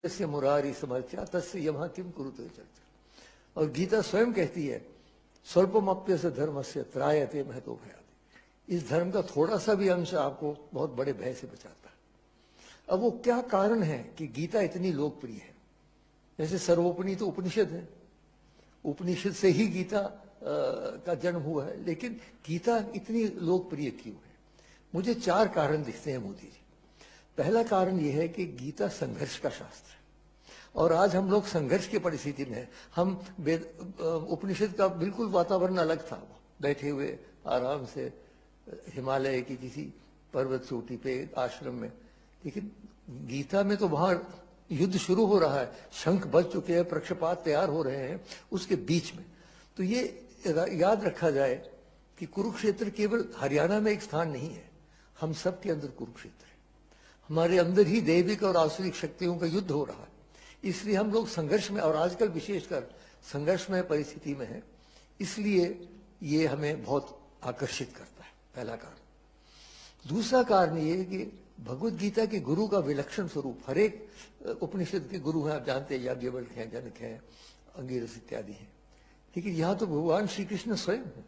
तस्य मुरारी समर्चा तस्य यमः किम कुरुते चर्चा। और गीता स्वयं कहती है स्वल्पमप्यस्य धर्मस्य त्रायते महतो भयादि। इस धर्म का थोड़ा सा भी अंश आपको बहुत बड़े भय से बचाता है। अब वो क्या कारण है कि गीता इतनी लोकप्रिय है? जैसे सर्वोपनिषद तो उपनिषद है, उपनिषद से ही गीता का जन्म हुआ है, लेकिन गीता इतनी लोकप्रिय क्यों है? मुझे 4 कारण दिखते हैं मोदी जी। पहला कारण यह है कि गीता संघर्ष का शास्त्र है और आज हम लोग संघर्ष की परिस्थिति में हैं। हम उपनिषद का बिल्कुल वातावरण अलग था, बैठे हुए आराम से हिमालय की किसी पर्वत चोटी पे आश्रम में, लेकिन गीता में तो वहां युद्ध शुरू हो रहा है, शंख बज चुके हैं, पक्षपात तैयार हो रहे हैं उसके बीच में। तो ये याद रखा जाए कि कुरुक्षेत्र केवल हरियाणा में एक स्थान नहीं है, हम सब के अंदर कुरुक्षेत्र है। हमारे अंदर ही दैविक और आसुरिक शक्तियों का युद्ध हो रहा है, इसलिए हम लोग संघर्ष में, और आजकल विशेषकर संघर्षमय परिस्थिति में है, इसलिए ये हमें बहुत आकर्षित करता है, पहला कारण। दूसरा कारण ये है कि भगवत गीता के गुरु का विलक्षण स्वरूप, हर एक उपनिषद के गुरु हैं, आप जानते हैं, याज्ञवल्क्य हैं, जनक हैं, अंगिरस इत्यादि हैं, लेकिन यहां तो भगवान श्री कृष्ण स्वयं है।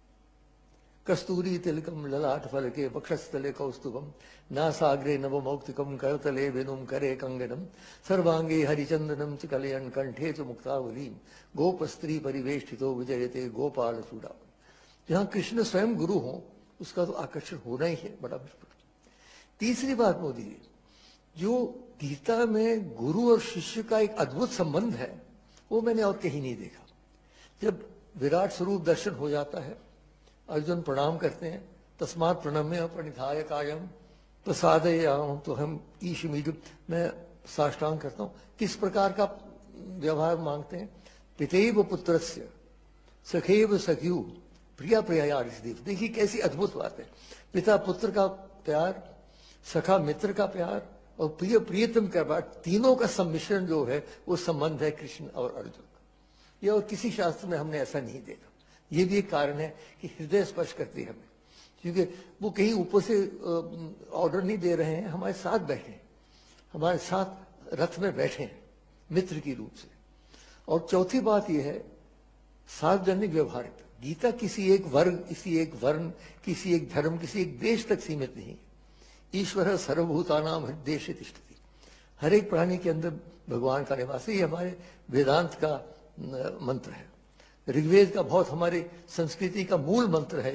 कस्तूरी तिलकम ललाट फलके वक्षस्थले कौस्तुभम नासाग्रे नवमौक्तिकम करतले वेनुम करे कंगनम सर्वांगे हरिचंदनम च कलयन कंठे च मुक्तावलीम गोप स्त्री परिवेष्टितो विजयते गोपाल चूड़ा। जहां कृष्ण स्वयं गुरु हो उसका तो आकर्षण होना ही है, बड़ा मुश्किल। तीसरी बात मोदी जी, जो गीता में गुरु और शिष्य का एक अद्भुत संबंध है वो मैंने और कहीं नहीं देखा। जब विराट स्वरूप दर्शन हो जाता है, अर्जुन प्रणाम करते हैं, तस्मात् प्रणम्य प्रणिधाय कायम प्रसादयाम, तो हम ईश मीड, मैं साष्टांग करता हूँ। किस प्रकार का व्यवहार मांगते हैं? पितेव पुत्रस्य सखेव सख्यु प्रिया प्रिया। देखिए कैसी अद्भुत बात है, पिता पुत्र का प्यार, सखा मित्र का प्यार और प्रिय प्रियतम का प्यार, तीनों का सम्मिश्रण जो है वो संबंध है कृष्ण और अर्जुन का। ये और किसी शास्त्र में हमने ऐसा नहीं देखा। ये भी एक कारण है कि हृदय स्पर्श करती है हमें, क्योंकि वो कहीं ऊपर से ऑर्डर नहीं दे रहे हैं, हमारे साथ बैठे हैं, हमारे साथ रथ में बैठे हैं मित्र की रूप से। और चौथी बात यह है सार्वजनिक व्यवहारिकता। गीता किसी एक वर्ग, किसी एक वर्ण, किसी एक धर्म, किसी एक देश तक सीमित नहीं। ईश्वर सर्वभूतानां हृदयेषु तिष्ठति, हर एक प्राणी के अंदर भगवान का निवास है। ये हमारे वेदांत का मंत्र है, ऋग्वेद का बहुत हमारे संस्कृति का मूल मंत्र है।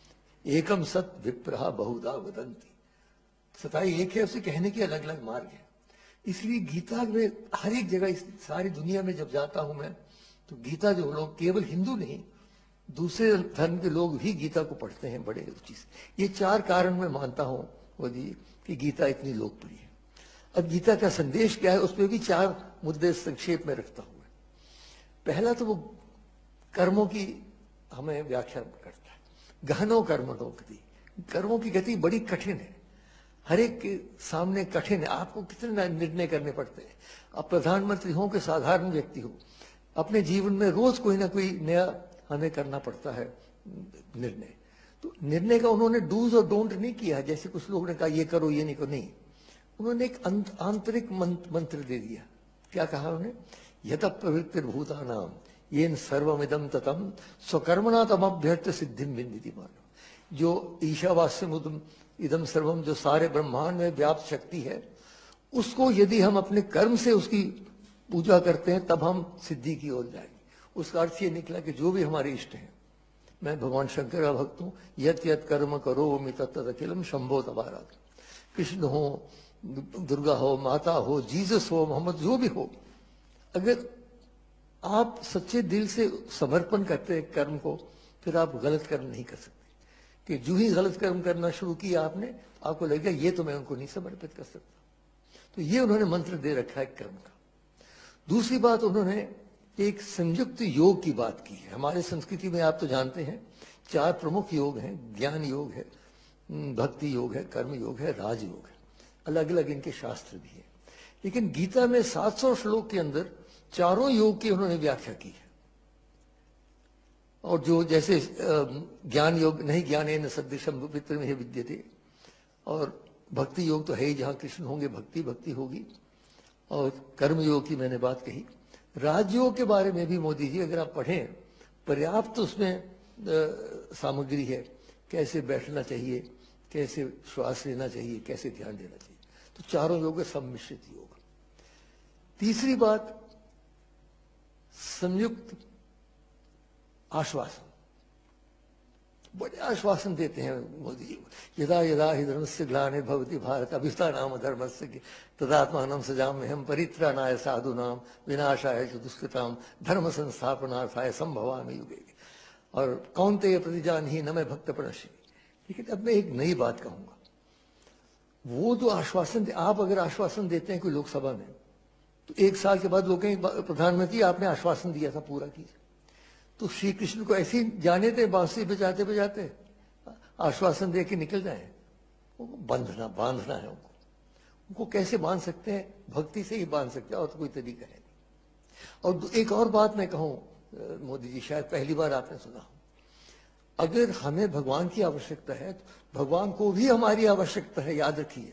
एकम सत विप्रहा बहुधा वदंती, सताई एक है, उसे कहने के अलग अलग मार्ग है। इसलिए गीता में हर एक जगह, इस सारी दुनिया में जब जाता हूं मैं, तो गीता जो लोग, केवल हिंदू नहीं दूसरे धर्म के लोग भी गीता को पढ़ते हैं बड़े रुचि से। ये 4 कारण मैं मानता हूं मोदी कि गीता इतनी लोकप्रिय है। अब गीता का संदेश क्या है, उसमें भी 4 मुद्दे संक्षेप में रखता हूं। पहला तो वो कर्मों की हमें व्याख्या करता है। गहनो कर्मणो गति, कर्मों की गति बड़ी कठिन है, हर एक के सामने कठिन है। आपको कितने निर्णय करने पड़ते हैं। अब प्रधानमंत्री हो कि साधारण व्यक्ति हो, अपने जीवन में रोज कोई ना कोई नया हमें करना पड़ता है निर्णय। तो निर्णय का उन्होंने डूज और डोंट नहीं किया, जैसे कुछ लोगों ने कहा ये करो ये नहीं करो, नहीं। उन्होंने एक आंतरिक मंत्र दे दिया। क्या कहा उन्होंने? यत प्रवृत्तिर्भूतानाम येन सर्वमिदं ततम स्वकर्मणा तमभ्यर्थ सिद्धिम विन्दति मानव। जो ईशावास्यमुदम इदम सर्वम, जो सारे ब्रह्मांड में व्याप्त शक्ति है, उसको यदि हम अपने कर्म से उसकी पूजा करते हैं तब हम सिद्धि की ओर जाएंगे। उसका अर्थ ये निकला कि जो भी हमारे इष्ट हैं, मैं भगवान शंकर का भक्त हूं, यत यत कर्म करो मि तत् अखिलम शंभो तबारा। कृष्ण हो, दुर्गा हो, माता हो, जीसस हो, मोहम्मद, जो भी हो, अगर आप सच्चे दिल से समर्पण करते हैं कर्म को, फिर आप गलत कर्म नहीं कर सकते। कि जो ही गलत कर्म करना शुरू किया आपने, आपको लगेगा ये तो मैं उनको नहीं समर्पित कर सकता। तो ये उन्होंने मंत्र दे रखा है कर्म का। दूसरी बात, उन्होंने एक संयुक्त योग की बात की है। हमारे संस्कृति में आप तो जानते हैं 4 प्रमुख योग हैं, ज्ञान योग है, भक्ति योग है, कर्म योग है, राजयोग है। अलग अलग इनके शास्त्र भी है, लेकिन गीता में 700 श्लोक के अंदर चारों योग की उन्होंने व्याख्या की है। और जो जैसे ज्ञान योग नहीं ज्ञानेन सदृशम विप्रम हि विद्यते, और भक्ति योग तो है ही, जहां कृष्ण होंगे भक्ति भक्ति होगी। और कर्मयोग की मैंने बात कही। राजयोग के बारे में भी मोदी जी अगर आप पढ़ें, पर्याप्त तो उसमें सामग्री है, कैसे बैठना चाहिए, कैसे श्वास लेना चाहिए, कैसे ध्यान देना चाहिए। तो चारों योग सम्मिश्रित योग। तीसरी बात, संयुक्त आश्वासन। बड़े आश्वासन देते हैं मोदी जी। यदा यदा हि धर्मस्य ग्लानिर्भवति भारत अभ्युत्थानाम धर्मस्य तदात्मानं सृजाम्यहं परित्राणाय साधूनां विनाशाय च दुष्कृतां धर्म संस्थापनार्थाय संभवामि युगे। और कौन्तेय प्रतिजानीहि न मे भक्त प्रणश्यति। लेकिन अब मैं एक नई बात कहूंगा। वो जो आश्वासन आप अगर आश्वासन देते हैं कोई लोकसभा में, तो 1 साल के बाद लोग कहेंगे प्रधानमंत्री आपने आश्वासन दिया था, पूरा कीजिए। तो श्री कृष्ण को ऐसे ही जाने थे, बांसुरी बजाते बजाते आश्वासन दे के निकल जाए। बांधना है उनको कैसे बांध सकते हैं? भक्ति से ही बांध सकते हैं, और तो कोई तरीका है नहीं। और एक और बात मैं कहूं मोदी जी, शायद पहली बार आपने सुना हो, अगर हमें भगवान की आवश्यकता है तो भगवान को भी हमारी आवश्यकता है, याद रखिए।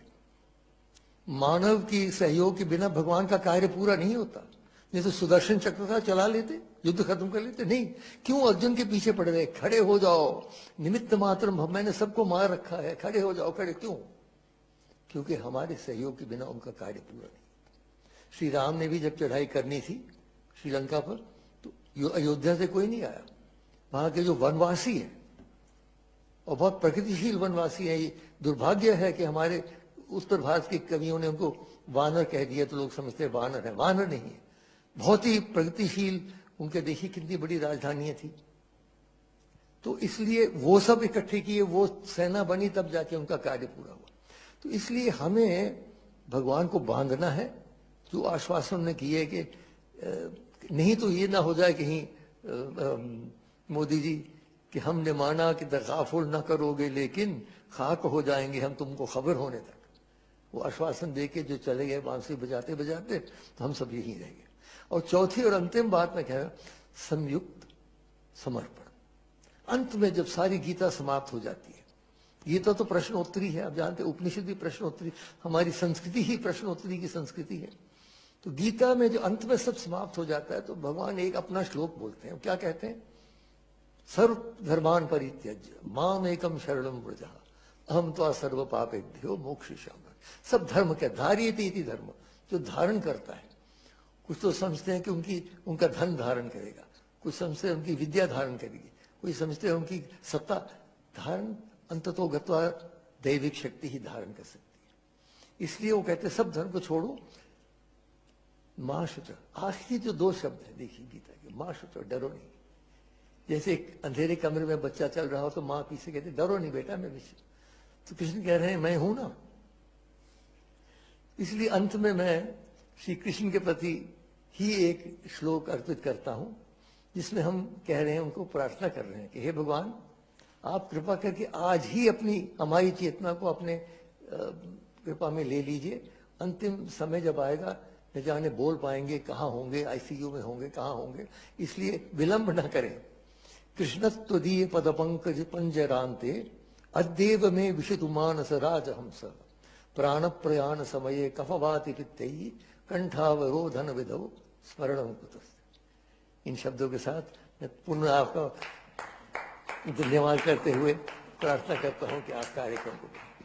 मानव की सहयोग के बिना भगवान का कार्य पूरा नहीं होता। नहीं तो सुदर्शन चक्र था, चला लेते, युद्ध खत्म कर लेते। नहीं, क्यों अर्जुन के पीछे पड़ रहे? खड़े हो जाओ, निमित्त मात्र, मैंने सबको मार रखा है, खड़े हो जाओ। खड़े क्यों? क्योंकि हमारे सहयोग के बिना उनका कार्य पूरा नहीं। श्री राम ने भी जब चढ़ाई करनी थी श्रीलंका पर, तो अयोध्या से कोई नहीं आया। वहां के जो वनवासी है, और बहुत प्रगतिशील वनवासी है, ये दुर्भाग्य है कि हमारे उत्तर भारत के कवियों ने उनको वानर कह दिया, तो लोग समझते हैं वानर है। वानर नहीं है, बहुत ही प्रगतिशील। उनके देखिए कितनी बड़ी राजधानियां थी। तो इसलिए वो सब इकट्ठे किए, वो सेना बनी, तब जाके उनका कार्य पूरा हुआ। तो इसलिए हमें भगवान को बांधना है। जो आश्वासन ने किए कि नहीं तो ये ना हो जाए कहीं मोदी जी कि हमने माना कि तगाफुल न करोगे लेकिन खाक हो जाएंगे हम तुमको खबर होने तक। वो आश्वासन देके जो चले गए बांसुरी बजाते बजाते, तो हम सब यहीं रह गए। और चौथी और अंतिम बात मैं कह रहा हूं, संयुक्त समर्पण। अंत में जब सारी गीता समाप्त हो जाती है, गीता तो प्रश्नोत्तरी है, आप जानते हैं, उपनिषद भी प्रश्नोत्तरी, हमारी संस्कृति ही प्रश्नोत्तरी की संस्कृति है। तो गीता में जो अंत में सब समाप्त हो जाता है, तो भगवान एक अपना श्लोक बोलते हैं। क्या कहते हैं? सर्व धर्मान परित्यज्य माम एकम शरणम व्रज अहम त्वा सर्व पापेभ्यो मोक्षयिष्यामि। सब धर्म के धार्यते इति धर्म, जो धारण करता है। कुछ तो समझते हैं कि उनका धन धारण करेगा, कुछ समझते हैं उनकी विद्या धारण करेगी, कोई समझते हैं उनकी सत्ता धारण, अंततो गत्वा दैविक शक्ति ही धारण कर सकती है। इसलिए वो कहते हैं सब धर्म को छोड़ो, मां शुच। आखिरी जो 2 शब्द है देखिए गीता के, मां शुच, डरो नहीं। जैसे एक अंधेरे कमरे में बच्चा चल रहा हो तो मां पीछे कहते डरो नहीं बेटा, मैं पीछे। तो कृष्ण कह रहे हैं मैं हूं ना। इसलिए अंत में मैं श्री कृष्ण के प्रति ही एक श्लोक अर्पित करता हूं, जिसमें हम कह रहे हैं, उनको प्रार्थना कर रहे हैं कि हे भगवान, आप कृपा करके आज ही हमारी चेतना को अपने कृपा में ले लीजिए। अंतिम समय जब आएगा, न जाने बोल पाएंगे, कहाँ होंगे, आईसीयू में होंगे, कहाँ होंगे, इसलिए विलंब न करें। कृष्णत्वदीय पद पंकज पंजरांते अद्येव में विशितु मानस राजहंस प्राण प्रयाण समये कफवाति पित्तैः कंठावरोधन विधौ स्मरणं कुतस्ते। इन शब्दों के साथ मैं पुनः आपका धन्यवाद करते हुए प्रार्थना करता हूं कि आप कार्यक्रम को